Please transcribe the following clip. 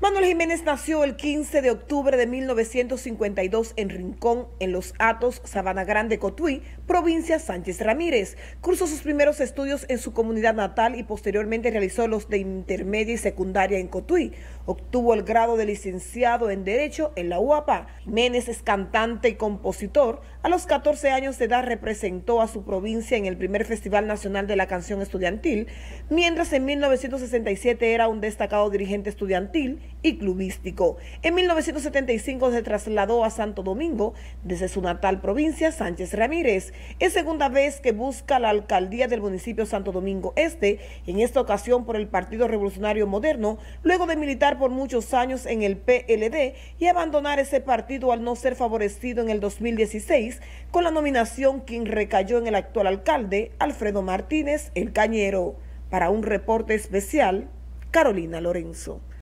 Manuel Jiménez nació el 15 de octubre de 1952 en Rincón, en Los Hatos, Sabana Grande, Cotuí, provincia Sánchez Ramírez. Cursó sus primeros estudios en su comunidad natal y posteriormente realizó los de intermedia y secundaria en Cotuí. Obtuvo el grado de licenciado en Derecho en la UAPA. Jiménez es cantante y compositor. A los 14 años de edad representó a su provincia en el primer Festival Nacional de la Canción Estudiantil, mientras en 1967 era un destacado dirigente estudiantil y clubístico. En 1975 se trasladó a Santo Domingo desde su natal provincia Sánchez Ramírez. Es segunda vez que busca la alcaldía del municipio Santo Domingo Este, en esta ocasión por el Partido Revolucionario Moderno, luego de militar por muchos años en el PLD y abandonar ese partido al no ser favorecido en el 2016 con la nominación, quien recayó en el actual alcalde Alfredo Martínez El Cañero. Para un reporte especial, Carolina Lorenzo.